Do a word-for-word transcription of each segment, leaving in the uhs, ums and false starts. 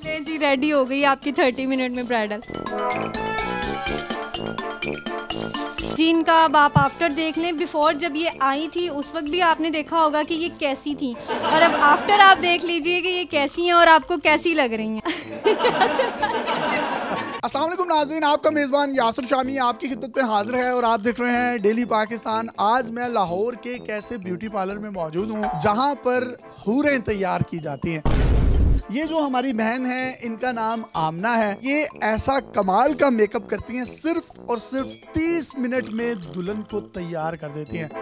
जी ready हो गई आपकी थर्टी मिनट में ब्राइडल। जी इनका अब आप आफ्टर देख लें। बिफोर जब ये आई थी उस वक्त भी आपने देखा होगा कि ये कैसी थी, और अब आफ्टर आप देख लीजिए कि ये कैसी हैं और आपको कैसी लग रही हैं। अस्सलाम वालेकुम नाज़रीन, आपका मेज़बान यासिर शामी आपकी खिदमत में हाजिर है और आप देख रहे हैं डेली पाकिस्तान। आज मैं लाहौर के एक ऐसे ब्यूटी पार्लर में मौजूद हूँ जहाँ पर हूरें तैयार की जाती हैं। ये जो हमारी बहन है इनका नाम आमना है। ये ऐसा कमाल का मेकअप करती हैं, सिर्फ और सिर्फ तीस मिनट में दुल्हन को तैयार कर देती हैं।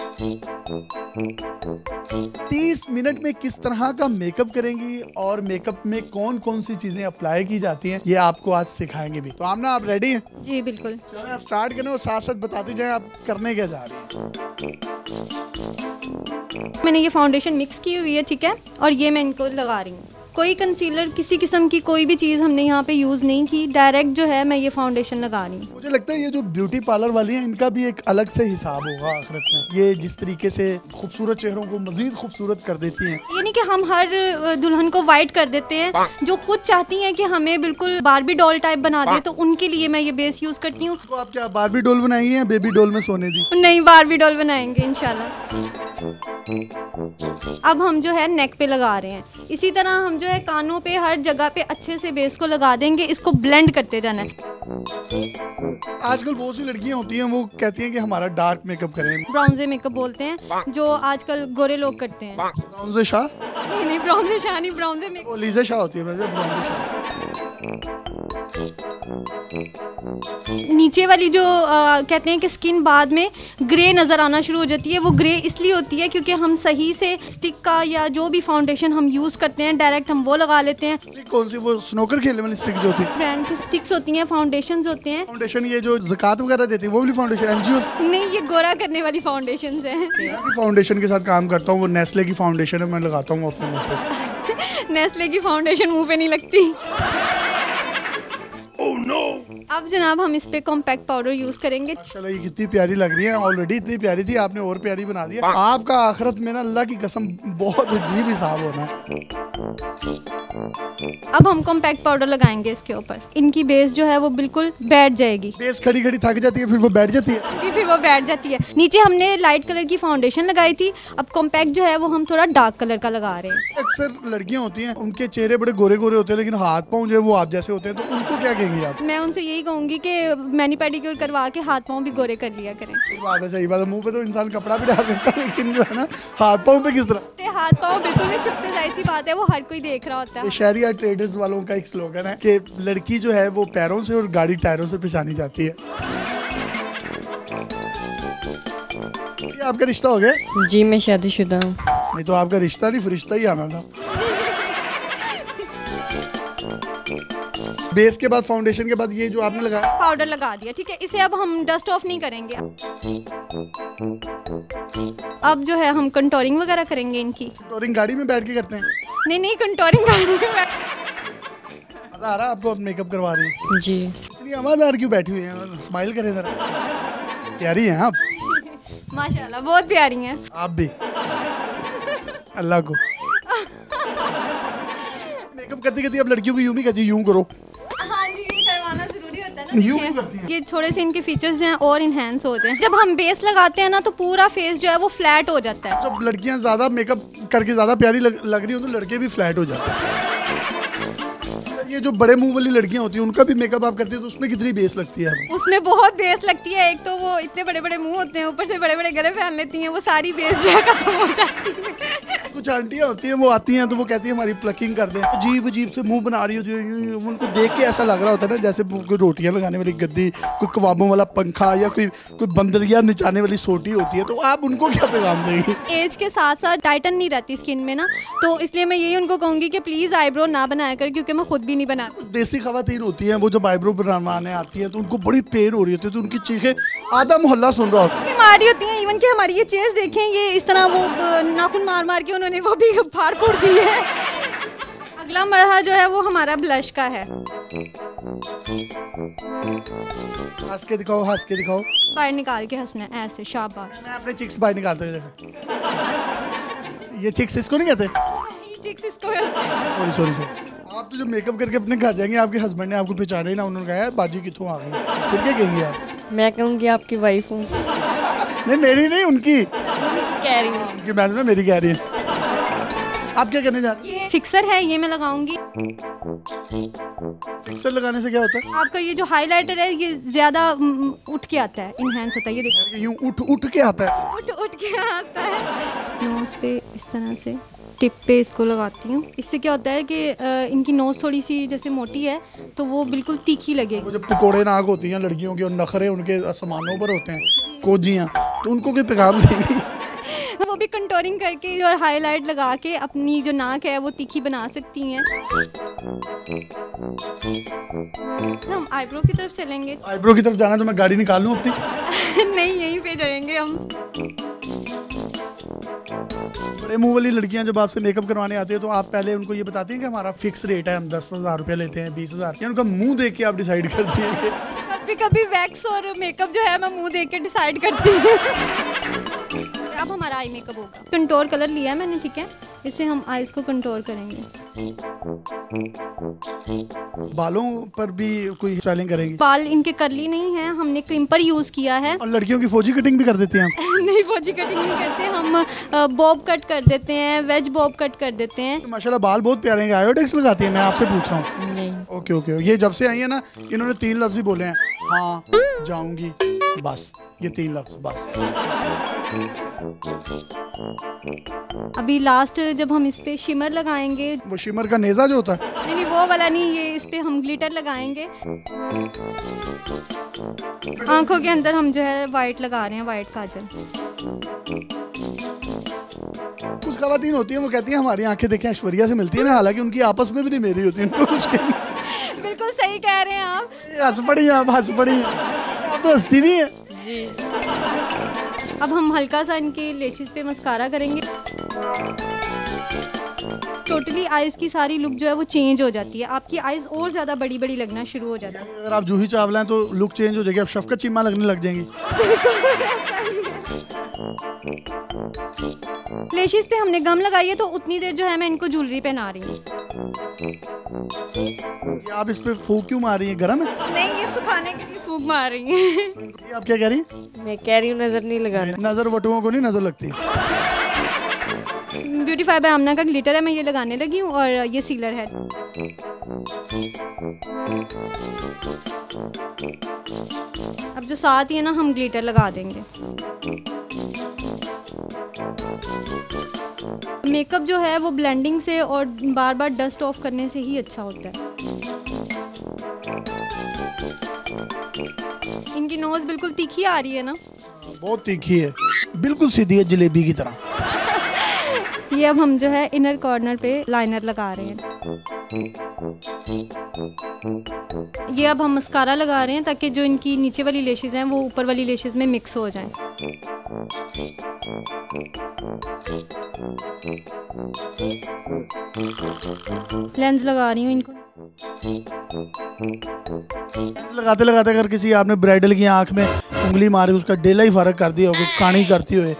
तीस मिनट में किस तरह का मेकअप करेंगी और मेकअप में कौन कौन सी चीजें अप्लाई की जाती हैं ये आपको आज सिखाएंगे भी। तो आमना आप रेडी हैं? जी बिल्कुल। चलें आप स्टार्ट करें और साथ साथ बताते जाएं आप करने क्या जा रही हैं। मैंने ये फाउंडेशन मिक्स की हुई है, ठीक है, और ये मैं इनको लगा रही हूँ। कोई कंसीलर किसी किस्म की कोई भी चीज़ हमने यहाँ पे यूज़ नहीं की, डायरेक्ट जो है मैं ये फाउंडेशन लगा रही हूँ। मुझे लगता है ये जो ब्यूटी पार्लर वाली हैं इनका भी एक अलग से हिसाब होगा आखिरत में। ये जिस तरीके से खूबसूरत चेहरों को मजीद खूबसूरत कर देती हैं। ये नहीं कि हम हर दुल्हन को वाइट कर देते हैं, जो खुद चाहती हैं कि हमें बिल्कुल बारबी डॉल टाइप बना दे, तो उनके लिए मैं ये बेस यूज़ करती हूँ। तो आप क्या बारबी डॉल बनाएंगी या बेबी डॉल में सोने दी? नहीं, बारबी डॉल बनाएंगे इंशाल्लाह। अब हम जो है नेक पे लगा रहे हैं, इसी तरह हम जो है कानों पे हर जगह पे अच्छे से बेस को लगा देंगे। इसको ब्लेंड करते जाना है। आजकल बहुत सी लड़कियां होती हैं वो कहती हैं कि हमारा डार्क मेकअप करें। ब्राउन्जे मेकअप बोलते हैं जो आजकल गोरे लोग करते हैं। ब्राउन्जे शाह? नहीं नहीं, ब्राउन्जे शाह नहीं, ब्राउन्जे मेकअप लीजा शाह होती है। ब्राउन्जे शाह नीचे वाली जो आ, कहते हैं कि स्किन बाद में ग्रे नज़र आना शुरू हो जाती है। वो ग्रे इसलिए होती है क्योंकि हम सही से स्टिक का या जो भी फाउंडेशन हम यूज़ करते हैं डायरेक्ट हम वो लगा लेते हैं। स्टिक कौन सी? वो स्नोकर खेलने वाली स्टिक जो होती है? ब्रांड की स्टिक्स होती हैं, फाउंडेशंस होते हैं। फाउंडेशन ये जो ज़कात वगैरह देती है वो वाली फाउंडेशन? एनजीओ नहीं, ये गोरा करने वाली फाउंडेशंस हैं। फाउंडेशन के साथ काम करता हूँ, वो नेस्ले की फाउंडेशन है, मैं लगाता हूँ अपने मुँह पे। नेस्ले की फाउंडेशन मुँह पे नहीं लगती। Oh, no. अब जनाब हम इस पे कॉम्पैक्ट पाउडर यूज करेंगे। माशाल्लाह ये कितनी प्यारी लग रही है, ऑलरेडी इतनी प्यारी थी, आपने और प्यारी बना दिया। आपका आखिरत में ना अल्लाह की कसम बहुत अजीब हिसाब होना है। अब हम कॉम्पैक्ट पाउडर लगाएंगे इसके ऊपर। इनकी बेस जो है वो बिल्कुल बैठ जाएगी। बेस खड़ी खड़ी थक जाती है फिर वो बैठ जाती है। जी फिर वो बैठ जाती है। नीचे हमने लाइट कलर की फाउंडेशन लगाई थी, अब कॉम्पैक्ट जो है वो हम थोड़ा डार्क कलर का लगा रहे हैं। अक्सर लड़कियां होती हैं उनके चेहरे बड़े गोरे गोरे होते हैं लेकिन हाथ पाँव जो है वो आप जैसे होते हैं, तो उनको क्या कहेंगे आप? मैं उनसे यही कहूंगी कि मैनी पेडिक्योर करवा के हाथ पाँव भी गोरे कर लिया करें। बात है, सही बात है। मुंह पे तो इंसान कपड़ा भी डाल सकता है लेकिन जो है ना हाथ पाँव पे किस तरह? हाथ पाँव बिल्कुल भी छुपते, ऐसी बात है, वो हर कोई देख रहा होता है। शहरिया ट्रेडर्स वालों का एक स्लोगन है कि लड़की जो है वो पैरों से और गाड़ी टायरों से पहचानी जाती है। ये आपका रिश्ता हो गया? जी मैं शादीशुदा हूँ। नहीं तो आपका रिश्ता नहीं फरिश्ता ही आना था। बेस के बाद फाउंडेशन के बाद ये जो आपने लगाया पाउडर लगा दिया, ठीक है। इसे अब हम डस्ट ऑफ नहीं करेंगे। अब जो है हम कंटोरिंग वगैरह करेंगे इनकी। कंटोरिंग गाड़ी में बैठ के करते हैं? नहीं नहीं, कंटोरिंग गाड़ी में बैठ। मजा आ रहा है आपको? अब मेकअप करवा रही है जी। इतनी आवाज़दार क्यों बैठी हुई है? स्माइल करें जरा। प्यारी हैं आप माशाल्लाह, बहुत प्यारी हैं आप भी। अल्लाह को मेकअप करती करती अब लड़कियों को यूं भी कहती यूं करो। हाँ जी, ये करवाना जरूरी होता है ना। यूं क्यों करती हैं? ये थोड़े से इनके फीचर्स जो हैं और इनहेंस हो जाएं। जब हम बेस लगाते हैं ना तो पूरा फेस जो है वो फ्लैट हो जाता है। जब लड़कियां ज्यादा मेकअप करके ज्यादा प्यारी लग, लग रही हो तो लड़के भी फ्लैट हो जाते हैं। ये जो बड़े मुंह वाली लड़कियां होती हैं उनका भी मेकअप आप करती है तो उसमें कितनी बेस लगती है? उसमें बहुत बेस लगती है। एक तो वो इतने बड़े बड़े मुंह होते हैं, ऊपर से बड़े बड़े गले पहन लेती हैं, वो सारी बेस जो है खत्म हो जाती है। कुछ आंटियां होती हैं वो आती हैं तो वो कहती है हमारी प्लकिंग कर दें। अजीब अजीब से मुंह बना रही होती है, उनको देख के ऐसा लग रहा होता है ना जैसे कोई रोटियां लगाने वाली गद्दी, कोई कबाबों वाला पंखा या कोई कोई बंदरिया नचाने वाली सोटी होती है। तो आप उनको क्या पैगाम देंगे? एज के साथ साथ टाइटन नहीं रहती स्किन में ना, तो इसलिए मैं यही उनको कहूँगी कि प्लीज़ आईब्रो ना बनाया कर, क्योंकि मैं खुद भी नहीं बनाती। देसी खवातीन होती हैं वो जब आईब्रो बनवाने आती हैं तो उनको बड़ी पेन हो रही होती है तो उनकी चीखें आधा मोहल्ला सुन रहा होता है। बीमारी होती हैं। इवन कि हमारी ये चेयर्स देखें, ये इस तरह वो नाखून मार मार के उन्होंने वो भी फाड़ फूड़ दी है। अगला मरहला जो है वो हमारा ब्लश का है। हंस के दिखाओ, हंस के दिखाओ। बाहर निकाल के हंसना है ऐसे, शाबाश। मैं अपने चिक्स बाहर निकालता हूँ, देखो। ये चिक्स इसको नहीं कहते? चिक्स इसको सॉरी सॉरी सॉरी आप तो जब मेकअप करके अपने घर जाएंगे, आपके हस्बैंड ने आपको पहचाना ही ना, उन्होंने कहा बाजी कितों आ गई, फिर क्या कहेंगे आप? मैं कहूँगी आपकी वाइफ हूँ। नहीं मेरी नहीं, उनकी कह रही हूँ। उनकी मैंने ना मेरी कह रही है। आप क्या करने जा रहे हैं? ये फिक्सर है, ये मैं लगाऊंगी। फिक्सर लगाने से क्या होता है? आपका ये जो हाइलाइटर है ये ज्यादा उम, उठ के आता है, इनहेंस होता है। ये देखिए यूं उठ उठ के आता है। उठ उठ के आता है। नोज पे इस तरह से टिप पे इसको लगाती हूँ। इससे क्या होता है कि अ, इनकी नोज थोड़ी सी जैसे मोटी है तो वो बिल्कुल तीखी लगेगी। वो जब पकोड़े नाक होती हैं लड़कियों की और नखरे उनके सामानों पर होते हैं, कोजियाँ, तो उनको कोई पैगाम देंगी? वो भी कंटोरिंग करके और हाईलाइट लगा के अपनी जो नाक है वो तीखी बना सकती हैं। हम आईब्रो की तरफ चलेंगे। आईब्रो की तरफ जाना तो मैं गाड़ी निकाल लूँ अपनी? नहीं, यहीं पे जाएंगे हम। बड़े मुंह वाली लड़कियां जब आपसे मेकअप करवाने आती है तो आप पहले उनको ये बताती हैं कि हमारा फिक्स रेट है, हम दस हजार रुपया लेते हैं, बीस हजार, या उनका मुंह देख के आप डिसाइड करती हैं? कभी कभी वैक्स और मेकअप जो है मैं मुंह देख के डिसाइड करती हूँ। अब हमारा आई मेकअप होगा। कंटोर कलर लिया है मैंने, ठीक है, इससे हम आईज को कंटोर करेंगे। बालों पर भी कोई स्टाइलिंग करेंगी? बाल इनके कर्ली नहीं है, हमने क्रिम्पर यूज किया है। और लड़कियों की फौजी कटिंग भी कर देती हैं आप? नहीं, फौजी कटिंग नहीं करते हम, बॉब कट कर देते हैं, वेज बॉब कट कर देते हैं। तो माशाल्लाह बाल बहुत प्यारे हैं। आयोडेक्स लगाती हैं? मैं आपसे पूछ रहा हूँ। नहीं। ओके ओके, ये जब से आई है ना इन्होंने तीन लफ्ज ही बोले हैं, हाँ जाऊंगी, बस ये तीन लफ्ज बस। अभी लास्ट जब हम इस पे शिमर लगाएंगे। वो शिमर का नेजा जो होता है? नहीं नहीं, वो वाला नहीं, ये इस पे हम ग्लिटर लगाएंगे। आंखों के अंदर हम जो है वाइट लगा रहे हैं, वाइट काजल। कुछ खवातीन होती हैं वो कहती हैं हमारी आंखें देखें ऐश्वर्या से मिलती है ना, हालांकि उनकी आपस में भी नहीं मेरी होती, उनको कुछ कहीं। बिल्कुल सही कह रहे हैं आप। हंस पड़ी आप, हंस पड़ी आप तो हंसती भी हैं। जी। अब हम हल्का सा इनके लेशेस पे मस्कारा करेंगे। टोटली आईज की सारी लुक जो है वो चेंज हो जाती है, आपकी आईज और ज्यादा बड़ी बड़ी लगना शुरू हो जाती है। अगर आप जूही चावला हैं तो लुक चेंज हो जाएगी, आप शफकत चीमा लगने लग जाएंगी। लेशेस पे हमने गम लगाई है तो उतनी देर जो है मैं इनको ज्वेलरी पहना रही हूँ। आप इस पे फूक क्यों मार रही हैं, गर्म है? नहीं, ये सुखाने के लिए फूक मार रही हैं। ये आप क्या कह रही हैं? मैं कह रही हूँ नजर नहीं लगाना। नजर वटुओं को नहीं नजर लगती। ब्यूटीफाई बाय आमना का ग्लिटर है, मैं ये लगाने लगी हूँ, और ये सीलर है। अब जो साथ ही है ना हम ग्लिटर लगा देंगे। मेकअप जो है वो ब्लेंडिंग से और बार बार डस्ट ऑफ करने से ही अच्छा होता है। इनकी नोज बिल्कुल तीखी आ रही है ना? बहुत तीखी है, बिल्कुल सीधी है जलेबी की तरह। ये अब हम जो है इनर कॉर्नर पे लाइनर लगा रहे हैं। ये अब हम मस्कारा लगा रहे हैं ताकि जो इनकी नीचे वाली लेशेस हैं वो ऊपर वाली लेशेस में मिक्स हो जाएं। लेंस लगा रही हूँ इनको। लगाते लगाते अगर किसी आपने ब्राइडल की आंख में उंगली मारी, उसका डेला ही फर्क कर दिया होगा कानी करती हुए।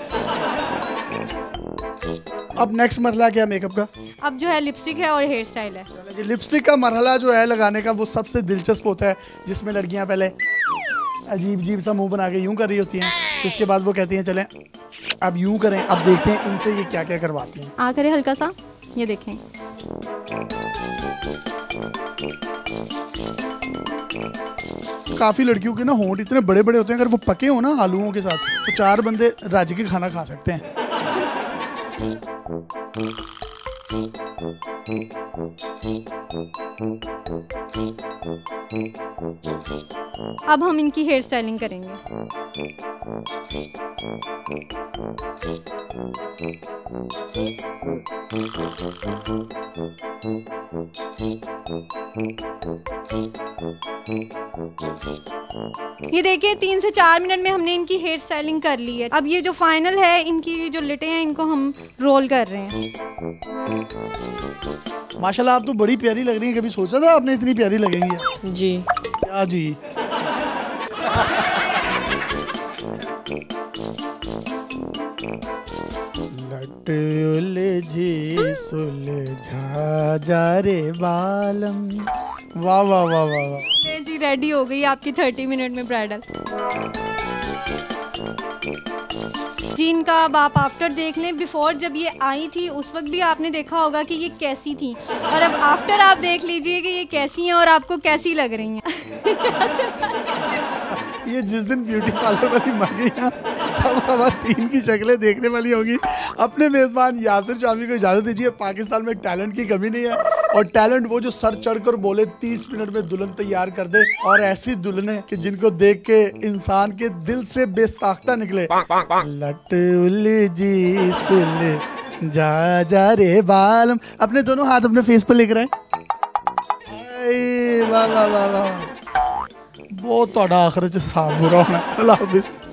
अब नेक्स्ट मरहला क्या मेकअप का? अब जो है लिपस्टिक है और हेयर स्टाइल है। जी, लिपस्टिक का मरहला जो है लगाने का वो सबसे दिलचस्प होता है, जिसमें लड़कियां पहले अजीब अजीब सा मुंह बना के यूं कर रही होती हैं, तो उसके बाद वो कहती हैं चलें अब यूं करें, अब देखते हैं इनसे ये क्या क्या करवाती हैं। आ करे हल्का सा, ये देखें। काफ़ी लड़कियों के ना होंठ इतने बड़े बड़े होते हैं, अगर वो पके हो ना आलूओं के साथ तो चार बंदे राजी के खाना खा सकते हैं। अब हम इनकी हेयर स्टाइलिंग करेंगे। ये देखिए तीन से चार मिनट में हमने इनकी हेयर स्टाइलिंग कर ली है। अब ये जो फाइनल है, इनकी जो लिटें हैं इनको हम रोल कर रहे हैं। माशाल्लाह आप तो बड़ी प्यारी लग रही हैं, कभी सोचा था आपने इतनी प्यारी लगेंगी? जी। क्या जी? लटोले जी सुलझा जा रे बालम। वाह वाह वाह वाह वाह। ले जी, रेडी हो गई आपकी थर्टी मिनट में ब्राइडल। जी, इनका अब आप आफ्टर देख लें। बिफोर जब ये आई थी उस वक्त भी आपने देखा होगा कि ये कैसी थी, और अब आफ्टर आप देख लीजिए कि ये कैसी हैं और आपको कैसी लग रही हैं। ये जिस दिन ब्यूटी पार्लर वाली मर गई ना, तब खवातीन की शक्लें देखने वाली होगी। अपने मेज़बान यासिर शामी को इजाज़त दीजिए। पाकिस्तान में टैलेंट की कमी नहीं है, और टैलेंट वो जो सर चढ़ कर बोले तीस मिनट में दुल्हन तैयार कर दे, और ऐसी दुल्हने कि जिनको देख के इंसान के दिल से बेसाख्ता निकले। लट उलझी सुल जा जा रे बालम। अपने दोनों हाथ अपने फेस पर लेकर आए। वाह वाह वाह वाह, बहुत आखिर च साफ बुरा होना। अल्लाह हाफिज़।